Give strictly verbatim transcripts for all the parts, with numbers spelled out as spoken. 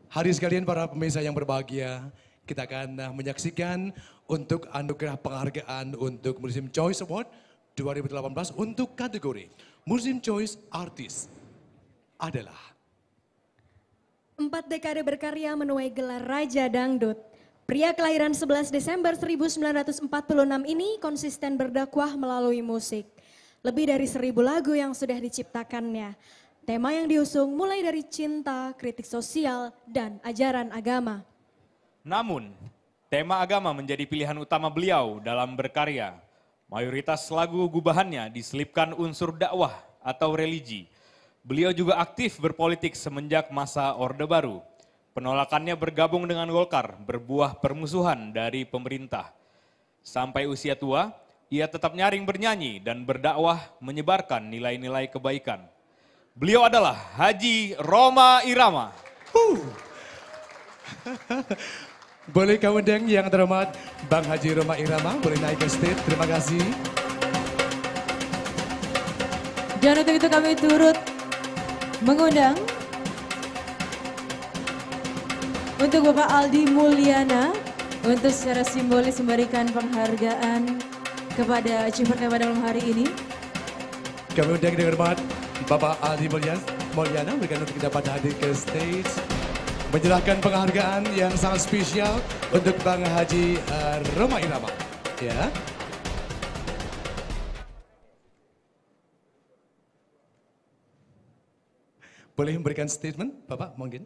Hari sekalian para pemirsa yang berbahagia, kita akan uh, menyaksikan untuk anugerah penghargaan untuk Muslim Choice Award dua ribu delapan belas untuk kategori Muslim Choice Artist adalah Empat dekade berkarya menuai gelar Raja Dangdut. Pria kelahiran sebelas Desember seribu sembilan ratus empat puluh enam ini konsisten berdakwah melalui musik. Lebih dari seribu lagu yang sudah diciptakannya. Tema yang diusung mulai dari cinta, kritik sosial, dan ajaran agama. Namun, tema agama menjadi pilihan utama beliau dalam berkarya. Mayoritas lagu gubahannya diselipkan unsur dakwah atau religi. Beliau juga aktif berpolitik semenjak masa Orde Baru. Penolakannya bergabung dengan Golkar, berbuah permusuhan dari pemerintah. Sampai usia tua, ia tetap nyaring bernyanyi dan berdakwah menyebarkan nilai-nilai kebaikan. Beliau adalah Haji Rhoma Irama. Uh. Boleh kau undang yang terhormat Bang Haji Rhoma Irama, boleh naik ke stage, terima kasih. Dan untuk itu kami turut mengundang untuk Bapak Aldi Mulyana untuk secara simbolis memberikan penghargaan kepada achiever pada malam hari ini. Kami undang dengan hormat Bapak Aldi Mulyana berikan untuk dapat hadir ke stage, menyerahkan penghargaan yang sangat spesial untuk Bang Haji uh, Rhoma Irama. Ya. Boleh memberikan statement, Bapak, mungkin?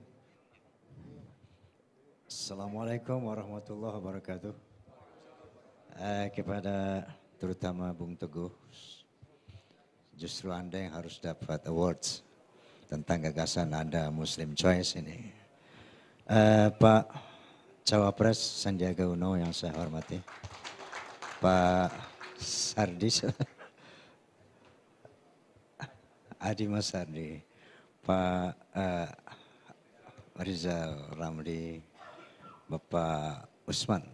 Assalamualaikum warahmatullahi wabarakatuh. Eh, kepada terutama Bung Teguh, justru Anda yang harus dapat awards tentang gagasan Anda Muslim Choice ini. Eh, Pak Cawapres Sandiaga Uno yang saya hormati, Pak Sardis, Adi Mas Sardi, Pak uh, Rizal Ramli, Bapak Usman,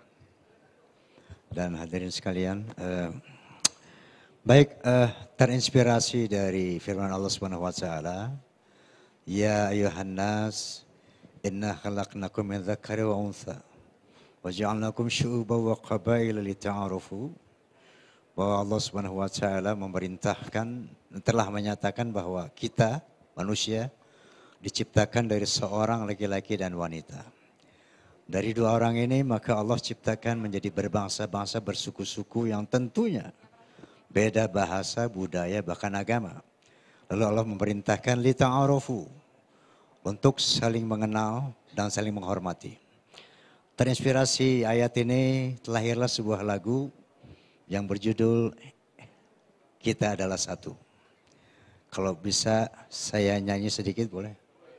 dan hadirin sekalian. Uh, baik, uh, terinspirasi dari firman Allah Subhanahu Wa Taala, Ya ayuhan nas, inna khalaqnakum min dzakari wa untha, wa ja'alnakum syu'uban wa qabaila lita'arufu. Bahwa Allah Subhanahu Wa Taala memerintahkan, telah menyatakan bahwa kita manusia diciptakan dari seorang laki-laki dan wanita. Dari dua orang ini maka Allah ciptakan menjadi berbangsa-bangsa, bersuku-suku yang tentunya beda bahasa, budaya, bahkan agama. Lalu Allah memerintahkan lita'arufu, untuk saling mengenal dan saling menghormati. Terinspirasi ayat ini terlahirlah sebuah lagu yang berjudul Kita Adalah Satu. Kalau bisa saya nyanyi sedikit boleh?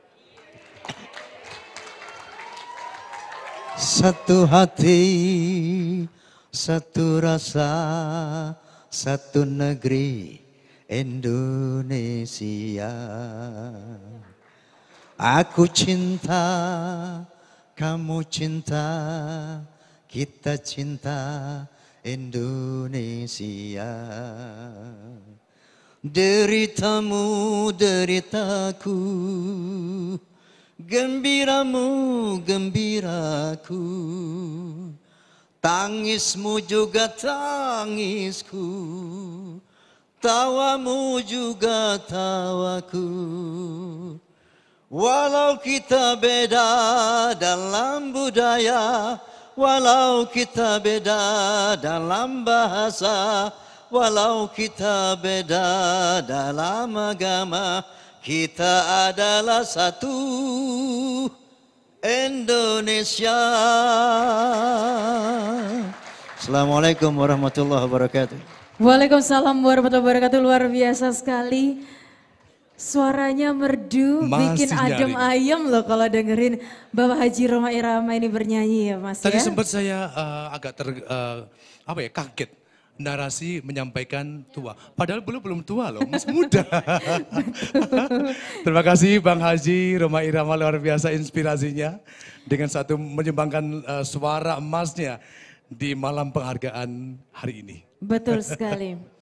Satu hati, satu rasa, satu negeri Indonesia. Aku cinta, kamu cinta, kita cinta Indonesia. Deritamu, deritaku, gembiramu, gembiraku, tangismu juga tangisku, tawamu juga tawaku. Walau kita beda dalam budaya, walau kita beda dalam bahasa, walau kita beda dalam agama, kita adalah satu Indonesia. Assalamualaikum warahmatullahi wabarakatuh. Waalaikumsalam warahmatullahi wabarakatuh. Luar biasa sekali. Suaranya merdu, Masih bikin adem ayem loh kalau dengerin Bapak Haji Rhoma Irama ini bernyanyi ya Mas. Tadi ya? sempat saya uh, agak ter, uh, apa ya, kaget. Narasi menyampaikan tua. Padahal belum belum tua loh, masih muda. Terima kasih Bang Haji Rhoma Irama, luar biasa inspirasinya. Dengan satu menyumbangkan uh, suara emasnya di malam penghargaan hari ini. Betul sekali.